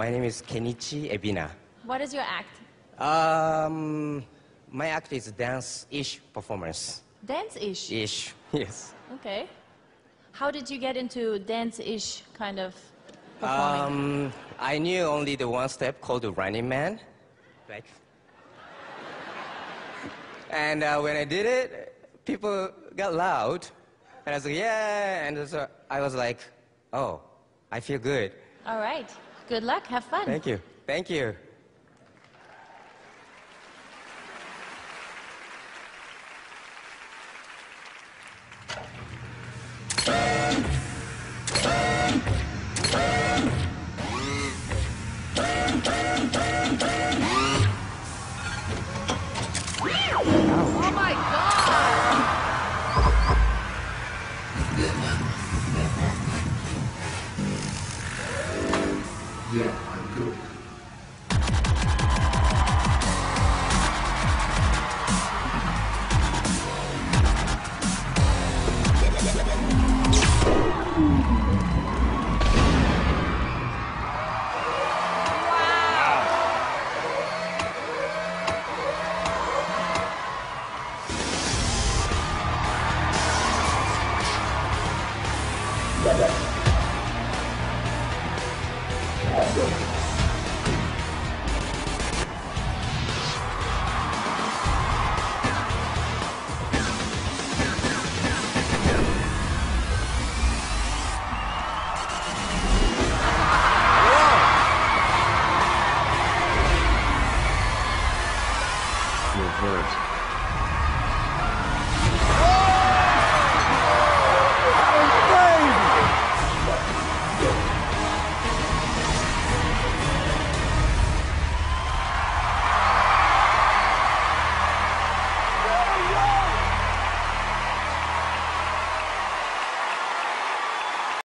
My name is Kenichi Ebina. What is your act? My act is dance-ish performance. Dance-ish? Ish, yes. Okay. How did you get into dance-ish kind of performing? I knew only the one step called the Running Man. Like. And when I did it, people got loud. And I was like, yeah. And so I was like, oh, I feel good. All right. Good luck. Have fun. Thank you. Thank you. Oh my God! Yeah, I'm good. Wow.